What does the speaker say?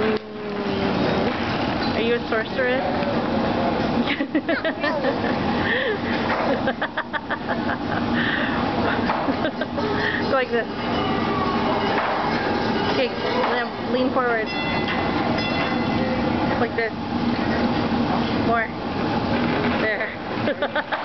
Are you a sorceress? Go like this. Okay, now lean forward. Like this. More. There.